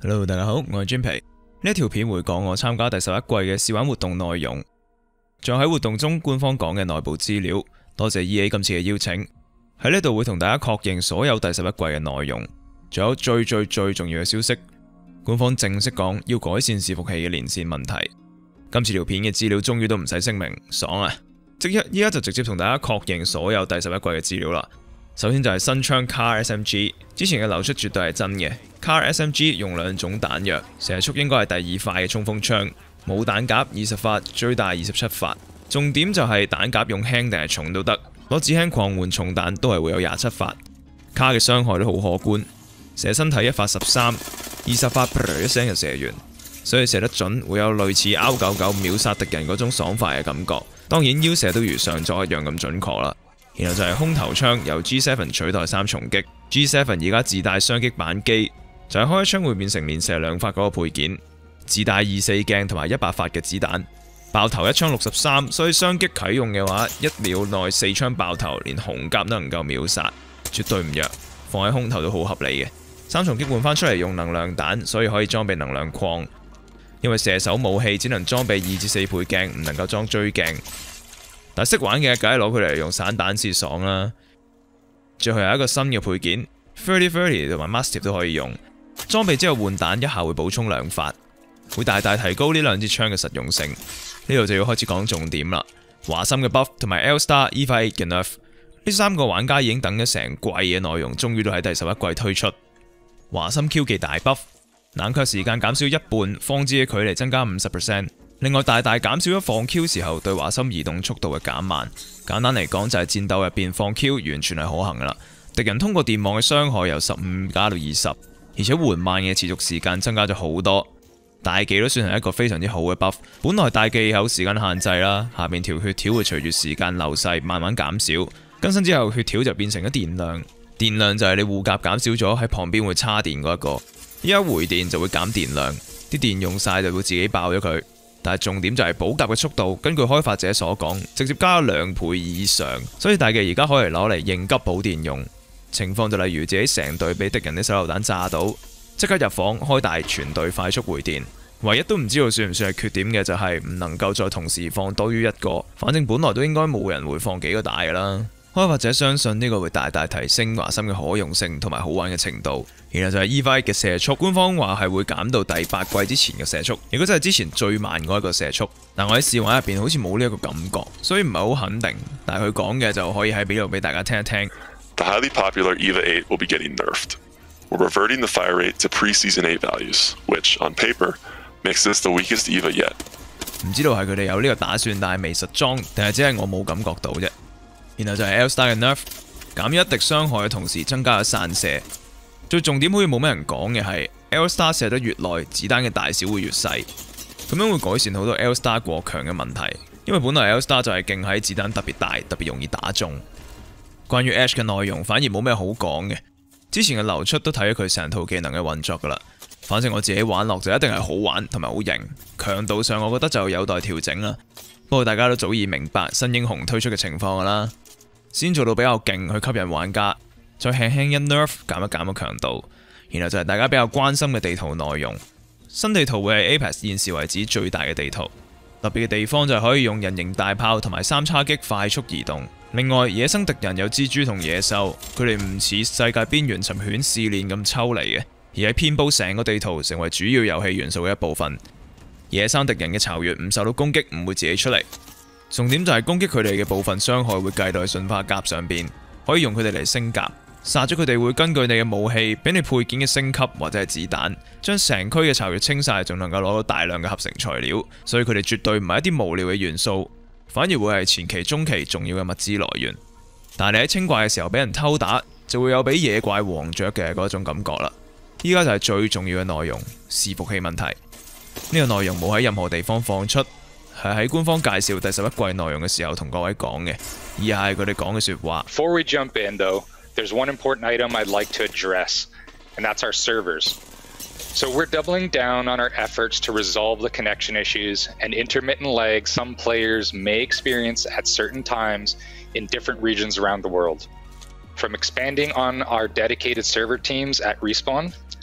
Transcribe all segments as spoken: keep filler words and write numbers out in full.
Hello， 大家好，我係專皮。呢一條片會講我參加第十一季嘅試玩活動內容，仲有喺活動中官方講嘅內部資料。多謝 E A 今次嘅邀請，喺呢度會同大家確認所有第十一季嘅內容，仲有最最最重要嘅消息。官方正式講要改善伺服器嘅連線問題。今次條片嘅資料終於都唔使聲明，爽啊！即刻依家就直接同大家確認所有第十一季嘅資料啦。首先就係新槍 Car S M G， 之前嘅流出絕對係真嘅。Car S M G 用兩種彈藥，射速應該係第二快嘅衝鋒槍，冇彈夾二十發，最大二十七發。重點就係彈夾用輕定係重都得，攞子輕擴換重彈都係會有廿七發。卡嘅傷害都好可觀，射身體一發十三，二十發噗一聲就射完，所以射得準會有類似 R 九九秒殺敵人嗰種爽快嘅感覺。當然腰射都如上座一樣咁準確啦。然後就係空投槍，由 G 七 取代三重擊。G 七 而家自帶雙擊扳機，就係、是、開一槍會變成連射兩發嗰個配件，自帶二四鏡同埋一百發嘅子彈，爆頭一槍六十三，所以雙擊啟用嘅話，一秒內四槍爆頭，連紅甲都能夠秒殺，絕對唔弱。放喺空投都好合理嘅。三重擊換翻出嚟用能量彈，所以可以裝備能量礦。因為射手武器只能裝備二至四倍鏡，唔能夠裝追鏡。但識玩嘅梗係攞佢嚟用散彈先爽啦。最後有一個新嘅配件 thirty thirty 同埋 Mastiff 都可以用。裝備之後換彈一下會補充兩發，會大大提高呢兩支槍嘅實用性。呢度就要開始講重點啦。華森嘅 buff 同埋 L-Star E V A 嘅 nerf， 呢三個玩家已經等咗成季嘅內容，終於都喺第十一季推出。華森 Q 技大 buff， 冷卻時間減少一半，放置嘅距離增加 百分之五十。另外大大減少咗放 Q 時候對華森移動速度嘅減慢。簡單嚟講就係戰鬥入邊放 Q 完全係可行噶啦。敵人通過電網嘅傷害由十五加到二十，而且緩慢嘅持續時間增加咗好多。大技都算係一個非常之好嘅 buff。本來大技有時間限制啦，下面條血條會隨住時間流逝慢慢減少。更新之後血條就變成咗電量，電量就係你護甲減少咗喺旁邊會叉電嗰一個。依家回電就會減電量，啲電用晒就會自己爆咗佢。但係重點就係補甲嘅速度，根據開發者所講，直接加咗兩倍以上，所以大技而家可以攞嚟應急補電用。情況就例如自己成隊俾敵人啲手榴彈炸到，即刻入房開大全隊快速回電。唯一都唔知道算唔算係缺點嘅就係唔能夠再同時放多於一個，反正本來都應該冇人會放幾個大㗎啦。開發者相信呢個會大大提升華森嘅可用性同埋好玩嘅程度。然後就係 E V A 嘅射速，官方話係會減到第八季之前嘅射速，如果真係之前最慢嗰一個射速。但我喺試玩入邊好似冇呢一個感覺，所以唔係好肯定。但係佢講嘅就可以喺呢度俾大家聽一聽。 The highly popular E V A eight will be getting nerfed. We're reverting the fire rate to pre-season eight values, which on paper makes this the weakest E V A yet. 唔知道係佢哋有呢個打算，但係未實裝，定係只係我冇感覺到啫。然後就係 L-Star 嘅 nerf， 減一滴傷害嘅同時增加咗散射。最重點好似冇咩人講嘅係 L-Star 射得越耐，子彈嘅大小會越細，咁樣會改善好多 L-Star 過強嘅問題。因為本來 L-Star 就係勁喺子彈特別大，特別容易打中。關於 Ash 嘅內容反而冇咩好講嘅，之前嘅流出都睇咗佢成套技能嘅運作噶啦。反正我自己玩落就一定係好玩同埋好型，強度上我覺得就有待調整啦。不過大家都早已明白新英雄推出嘅情況噶啦，先做到比較勁去吸引玩家，再輕輕一 nerf 減一減個強度，然後就係大家比較關心嘅地圖內容。新地圖會係 Apex 現時為止最大嘅地圖，特別嘅地方就係可以用人形大炮同埋三叉戟快速移動。另外野生敵人有蜘蛛同野獸，佢哋唔似世界邊緣尋犬試煉咁抽離嘅，而係遍佈成個地圖，成為主要遊戲元素嘅一部分。野生敵人嘅巢穴唔受到攻擊，唔會自己出嚟。重點就係攻擊佢哋嘅部分傷害會計到去進化甲上邊，可以用佢哋嚟升甲。殺咗佢哋會根據你嘅武器俾你配件嘅升級或者係子彈，將成區嘅巢穴清晒，仲能夠攞到大量嘅合成材料。所以佢哋絕對唔係一啲無聊嘅元素，反而會係前期、中期重要嘅物資來源。但係你喺清怪嘅時候俾人偷打，就會有俾野怪黃雀嘅嗰種感覺啦。依家就係最重要嘅內容，伺服器問題。呢個內容冇喺任何地方放出，係喺官方介紹第十一季內容嘅時候同各位講嘅。以下係佢哋講嘅說話。 Before we jump in, though, there's one important item I'd like to address, and that's our servers. So we're doubling down on our efforts to resolve the connection issues and intermittent lag some players may experience at certain times in different regions around the world. From expanding on our dedicated server teams at Respawn,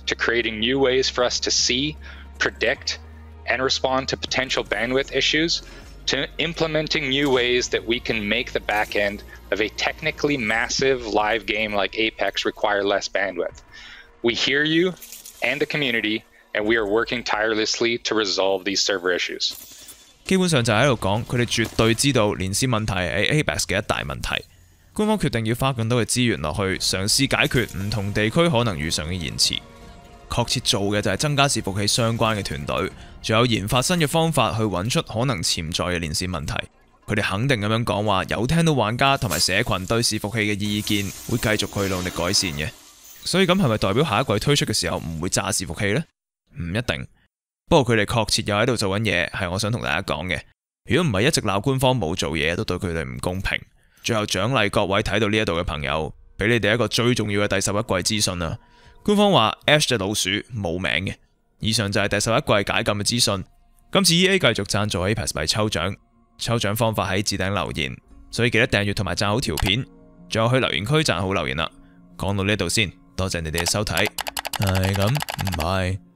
to creating new ways for us to see, predict, and respond to potential bandwidth issues, to implementing new ways that we can make the back end of a technically massive live game like Apex require less bandwidth. We hear you and the community, and we are working tirelessly to resolve these server issues. 基本上就喺度講，佢哋絕對知道連線問題係 Apex 嘅一大問題。官方決定要花更多嘅資源落去，嘗試解決唔同地區可能遇上嘅延遲。確切做嘅就係增加伺服器相關嘅團隊，仲有研發新嘅方法去揾出可能潛在嘅連線問題。佢哋肯定咁樣講話，有聽到玩家同埋社群對伺服器嘅意見，會繼續去努力改善嘅。所以咁係咪代表下一季推出嘅時候唔會炸伺服器呢？唔一定。不過佢哋確切又喺度做緊嘢，係我想同大家講嘅。如果唔係一直鬧官方冇做嘢，都對佢哋唔公平。最後獎勵各位睇到呢一度嘅朋友，俾你哋一個最重要嘅第十一季資訊啦。官方話 Ash 隻老鼠冇名嘅。以上就係第十一季解禁嘅資訊。今次 E A 繼續贊助 Apex 幣抽獎，抽獎方法喺置頂留言，所以記得訂閱同埋讚好條片，仲有去留言區讚好留言啦。講到呢度先，多謝你哋嘅收睇，係咁，唔拜。